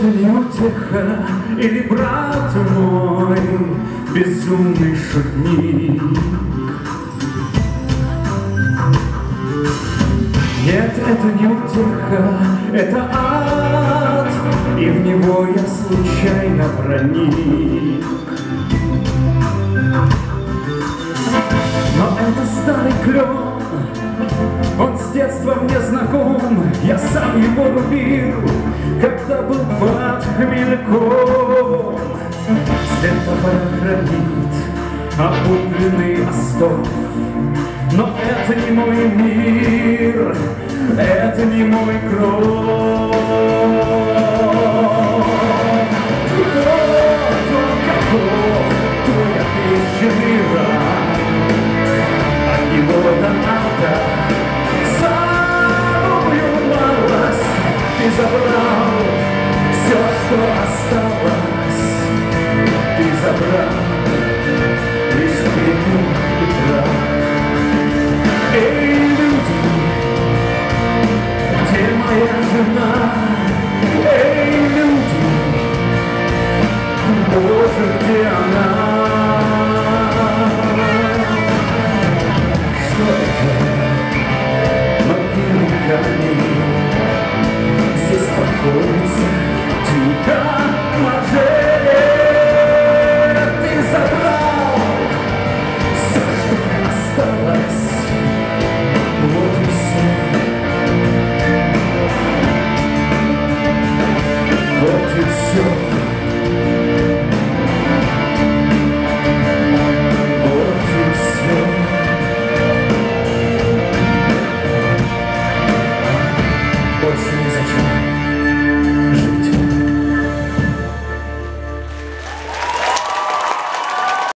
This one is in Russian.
это не утеха или брат мой, безумный шутник. Нет, это не утеха, это ад, и в него я случайно проник. Но это старый клен, он с детства мне знаком, я сам его рубил, когда был под хмельком. След топора хранит обугленный остов, но это не мой мир, это не мой кровь.